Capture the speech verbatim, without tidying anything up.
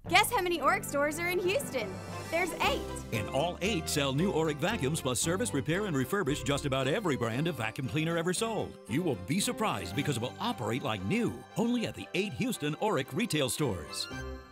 Guess how many Oreck stores are in Houston? There's eight. And all eight sell new Oreck vacuums plus service, repair, and refurbish just about every brand of vacuum cleaner ever sold. You will be surprised because it will operate like new, only at the eight Houston Oreck retail stores.